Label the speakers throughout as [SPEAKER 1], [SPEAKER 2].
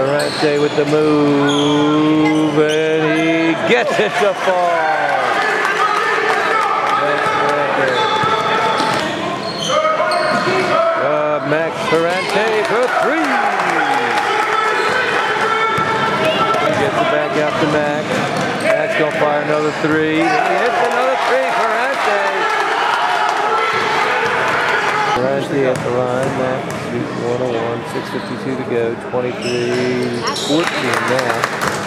[SPEAKER 1] Ferrante with the move, and he gets it to fall. Max Ferrante for three. He gets it back out to Max. Max gonna fire another three. He hits another three. Ferrante. Ferrante at the line. Max shoots 101. 6:52 to go. 23-14 now.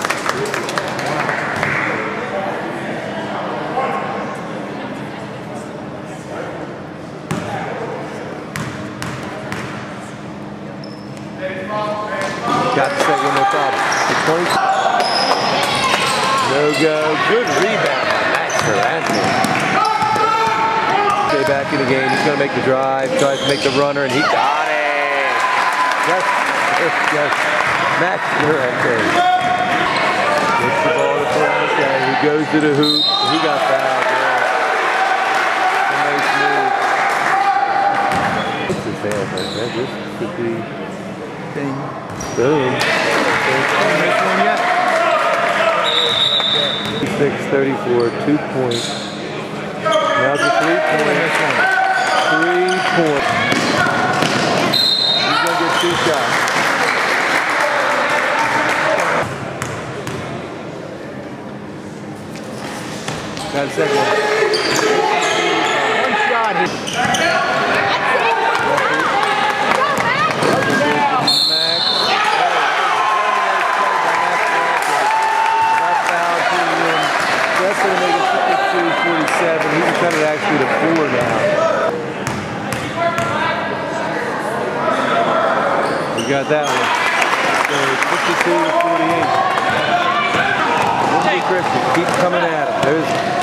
[SPEAKER 1] Got the second no problem. 20. No go. Good rebound by Max Ferrante. Stay back in the game. He's going to make the drive. Tries to make the runner, and he got it. Yes. Max Ferrante. Gets the ball to Ferrante. He goes to the hoop. He got fouled. Yeah. Nice move. This is bad, man. This could be. Boom. 6:34, 2 points. Now it's a 3 point. 3 points. He's gonna get 2 shots. Got a second one. 1 shot. That's going to make it 52-47. He can cut it actually to 4 now. We got that one. So 52-48. Christian, keep coming at him. There's